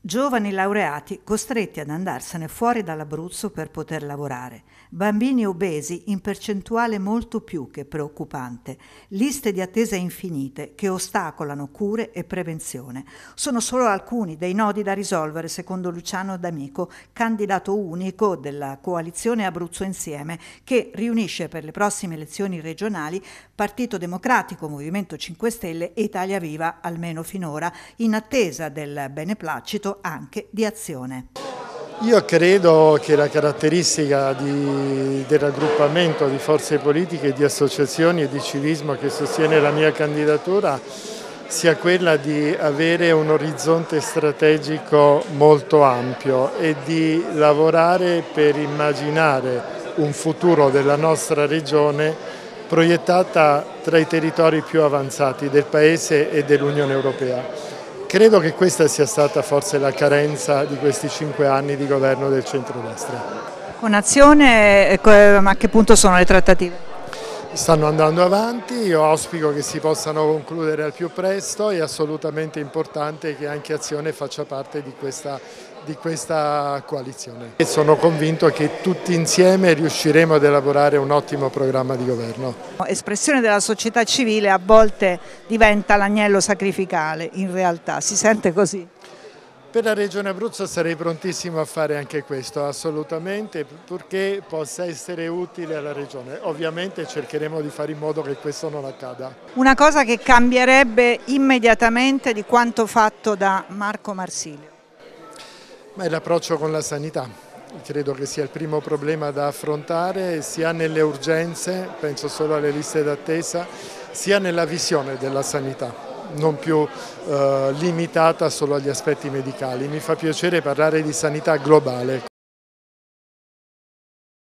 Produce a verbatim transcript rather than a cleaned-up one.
Giovani laureati costretti ad andarsene fuori dall'Abruzzo per poter lavorare, bambini obesi in percentuale molto più che preoccupante, liste di attesa infinite che ostacolano cure e prevenzione. Sono solo alcuni dei nodi da risolvere secondo Luciano D'Amico, candidato unico della coalizione Abruzzo Insieme, che riunisce per le prossime elezioni regionali Partito Democratico, Movimento cinque Stelle e Italia Viva, almeno finora, in attesa del beneplacito anche di Azione. Io credo che la caratteristica di, del raggruppamento di forze politiche, di associazioni e di civismo che sostiene la mia candidatura sia quella di avere un orizzonte strategico molto ampio e di lavorare per immaginare un futuro della nostra regione proiettata tra i territori più avanzati del Paese e dell'Unione Europea. Credo che questa sia stata forse la carenza di questi cinque anni di governo del centrodestra. Con Azione, a che punto sono le trattative? Stanno andando avanti, io auspico che si possano concludere al più presto. È assolutamente importante che anche Azione faccia parte di questa, di questa coalizione. E sono convinto che tutti insieme riusciremo ad elaborare un ottimo programma di governo. Espressione della società civile a volte diventa l'agnello sacrificale, in realtà, si sente così? Per la Regione Abruzzo sarei prontissimo a fare anche questo, assolutamente, purché possa essere utile alla Regione. Ovviamente cercheremo di fare in modo che questo non accada. Una cosa che cambierebbe immediatamente di quanto fatto da Marco Marsilio? Ma è l'approccio con la sanità. Credo che sia il primo problema da affrontare, sia nelle urgenze, penso solo alle liste d'attesa, sia nella visione della sanità, non più eh, limitata solo agli aspetti medicali. Mi fa piacere parlare di sanità globale.